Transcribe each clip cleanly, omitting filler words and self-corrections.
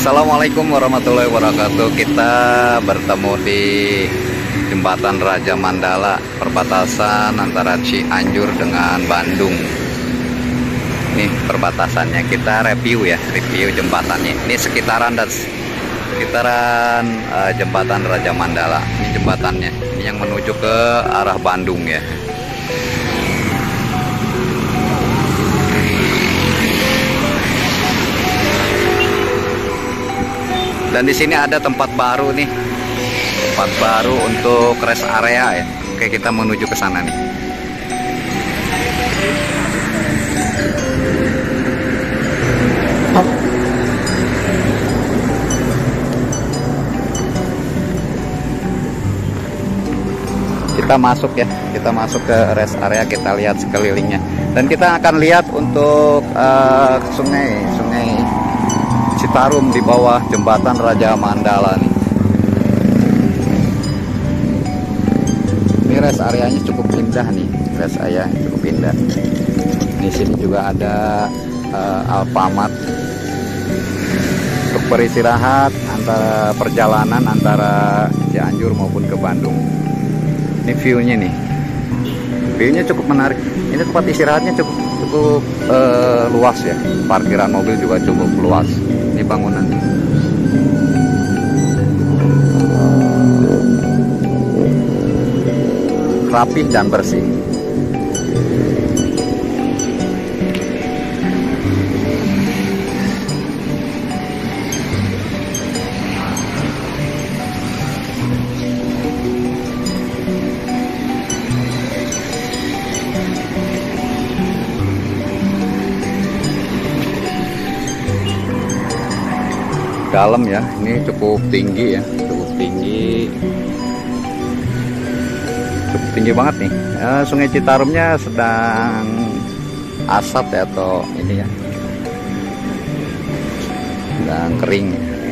Assalamualaikum warahmatullahi wabarakatuh. Kita bertemu di Jembatan Raja Mandala, perbatasan antara Cianjur dengan Bandung. Ini perbatasannya, kita review jembatannya. Ini sekitaran Jembatan Raja Mandala. Ini jembatannya, ini yang menuju ke arah Bandung ya. Dan di sini ada tempat baru nih, tempat baru untuk rest area ya. Oke, kita menuju ke sana nih. Kita masuk ya, kita masuk ke rest area, kita lihat sekelilingnya. Dan kita akan lihat untuk sungai Citarum di bawah Jembatan Raja Mandala nih. Ini rest areanya cukup indah nih, rest area cukup indah. Di sini juga ada Alfamart untuk beristirahat antara perjalanan antara Cianjur maupun ke Bandung. Ini view-nya nih, view-nya cukup menarik. Ini tempat istirahatnya cukup luas ya, parkiran mobil juga cukup luas. Ini bangunan rapih dan bersih. Dalam ya, ini cukup tinggi ya, cukup tinggi banget nih. Sungai Citarumnya sedang asap ya, atau ini ya, sedang kering.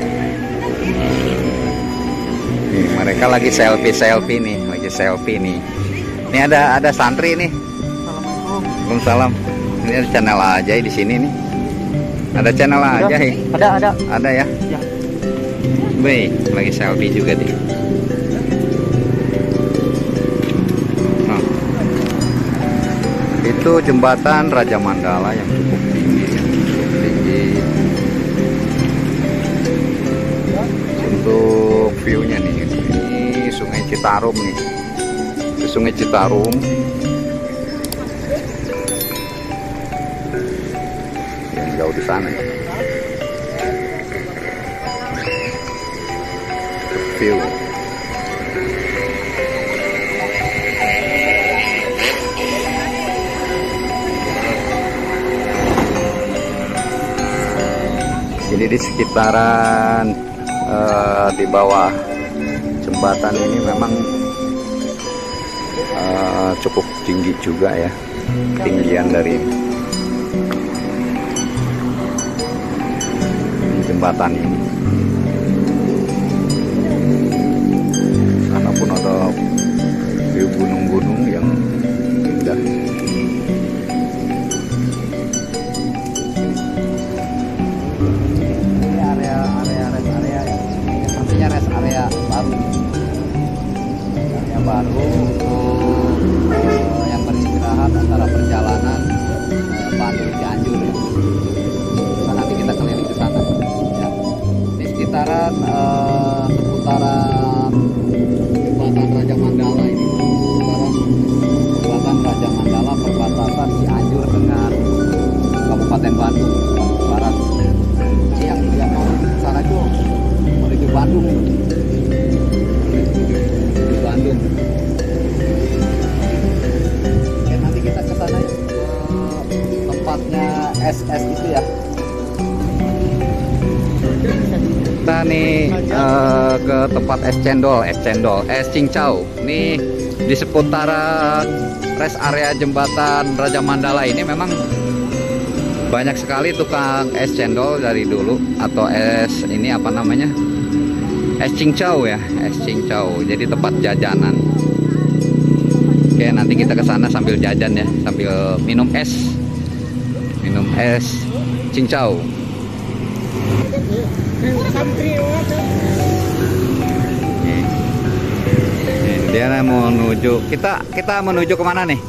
Nih, mereka lagi selfie nih, Ini ada santri nih. Waalaikumsalam. Ini ada channel aja di sini nih. Ada channel aja ya? Ada ya? Ya. Wih, lagi selfie juga deh. Itu Jembatan Raja Mandala yang cukup tinggi. Untuk view-nya nih, ini Sungai Citarum nih. Itu Sungai Citarum. Jauh di sana ya. View. Jadi di sekitaran di bawah jembatan ini memang cukup tinggi juga ya, ketinggian dari jembatan ini. Sana pun ada view gunung-gunung yang indah. Ini rest area sepertinya rest area baru. Area baru untuk yang beristirahat antara perjalanan Bandung Cianjur ya. Nanti kita keliling ke sana. Sekitaran seputaran Jembatan Raja Mandala ini, Jembatan Raja Mandala perbatasan Cianjur dengan Kabupaten Bandung Barat. Ini yang mau ke sana tuh menuju Bandung, Oke, nanti kita ke sana ya, tempatnya SS itu ya. Kita nih ke tempat es cincau. Nih di seputaran rest area Jembatan Raja Mandala ini memang banyak sekali tukang es cendol dari dulu, atau es ini apa namanya, es cincau ya, es cincau. Jadi tempat jajanan. Oke, nanti kita ke sana sambil jajan ya, sambil minum es cincau. Dia mau menuju, kita menuju kemana nih?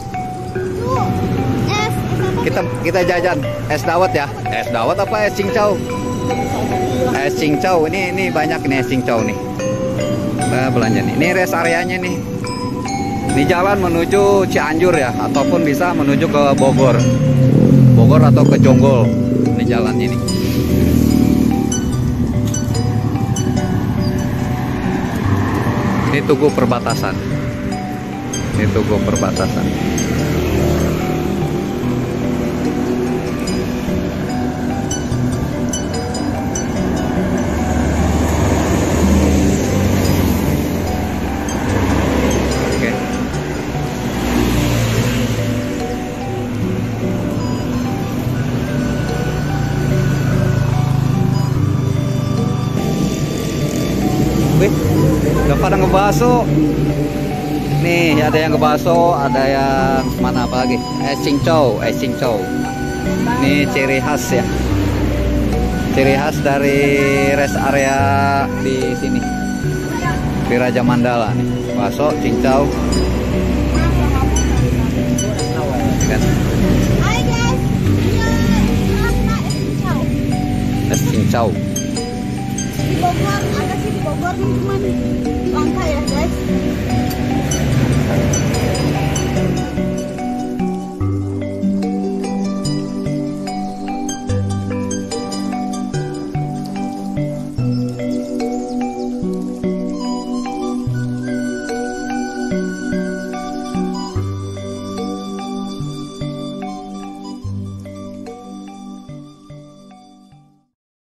Kita jajan es dawet ya. Es dawet apa es cincau? Es cincau. Ini banyak nih es cincau nih. Kita belanja nih. Ini rest areanya nih. Ini jalan menuju Cianjur ya, ataupun bisa menuju ke Bogor. Bogor atau ke Jonggol. Ini jalannya nih. Ini tugu perbatasan. Ini tugu perbatasan. Oke. Wih, udah pada ngebaso. Nih ada yang ngebaso, ada yang mana apa lagi? Es cincau, es cincau. Ini ciri khas ya. Ciri khas dari rest area di sini. Di Raja Mandala nih. Baso, cincau. Kan? Hai guys, Es cincau. di Bogor ada sih, di Bogor nih cuman langka ya guys.